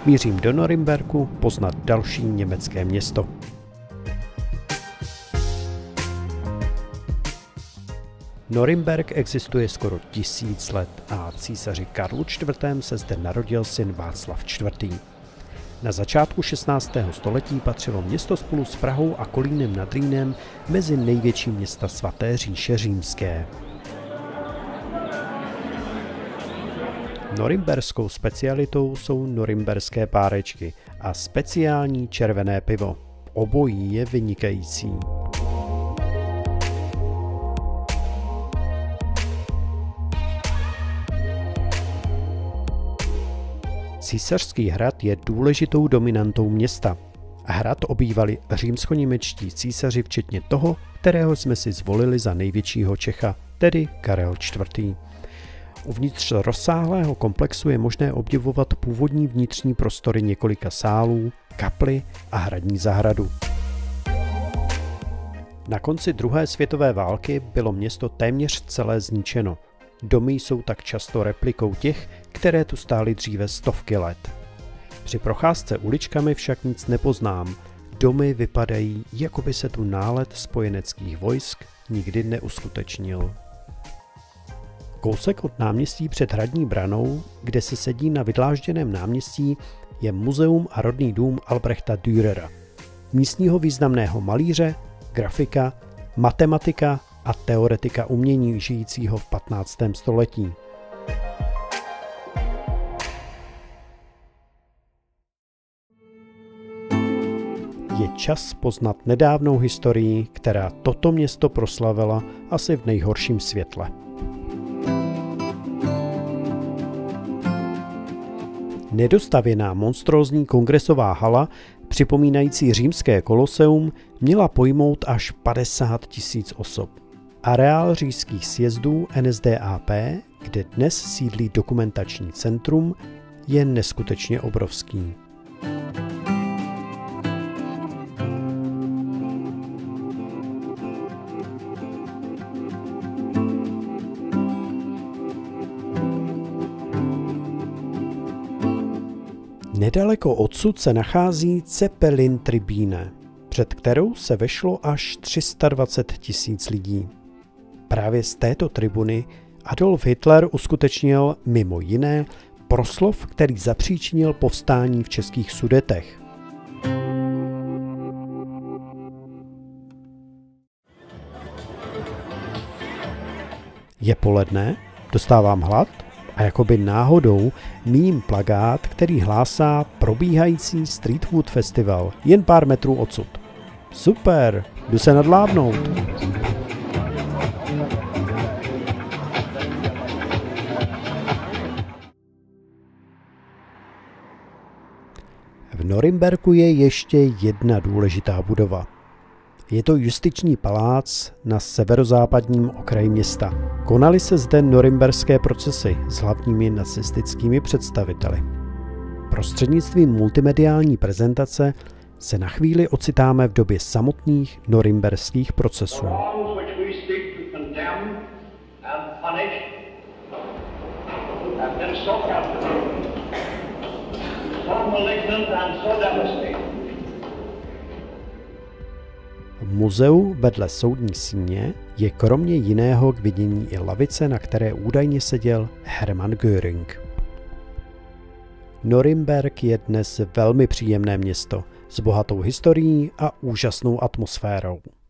Mířím do Norimberku poznat další německé město. Norimberk existuje skoro 1000 let a císaři Karlu IV. Se zde narodil syn Václav IV. Na začátku 16. století patřilo město spolu s Prahou a Kolínem nad Rýnem mezi největší města svaté říše římské. Norimberskou specialitou jsou norimberské párečky a speciální červené pivo. Obojí je vynikající. Císařský hrad je důležitou dominantou města. Hrad obývali římskoněmečtí císaři včetně toho, kterého jsme si zvolili za největšího Čecha, tedy Karel IV. Uvnitř rozsáhlého komplexu je možné obdivovat původní vnitřní prostory několika sálů, kapli a hradní zahradu. Na konci druhé světové války bylo město téměř celé zničeno. Domy jsou tak často replikou těch, které tu stály dříve stovky let. Při procházce uličkami však nic nepoznám. Domy vypadají, jako by se tu nálet spojeneckých vojsk nikdy neuskutečnil. Kousek od náměstí před hradní branou, kde se sedí na vydlážděném náměstí, je muzeum a rodný dům Albrechta Dürera, místního významného malíře, grafika, matematika a teoretika umění žijícího v 15. století. Je čas poznat nedávnou historii, která toto město proslavila asi v nejhorším světle. Nedostavěná monstrózní kongresová hala, připomínající římské koloseum, měla pojmout až 50 000 osob. Areál říšských sjezdů NSDAP, kde dnes sídlí dokumentační centrum, je neskutečně obrovský. Nedaleko odsud se nachází Zeppelin-tribüne, před kterou se vešlo až 320 000 lidí. Právě z této tribuny Adolf Hitler uskutečnil mimo jiné proslov, který zapříčinil povstání v českých Sudetech. Je poledne, dostávám hlad a jakoby náhodou míjím plakát, který hlásá probíhající Street Food Festival jen pár metrů odsud. Super, jdu se nadlábnout. V Norimberku je ještě jedna důležitá budova. Je to justiční palác na severozápadním okraji města. Konaly se zde norimberské procesy s hlavními nacistickými představiteli. Prostřednictvím multimediální prezentace se na chvíli ocitáme v době samotných norimberských procesů. V muzeu vedle soudní síně je kromě jiného k vidění i lavice, na které údajně seděl Hermann Göring. Norimberk je dnes velmi příjemné město s bohatou historií a úžasnou atmosférou.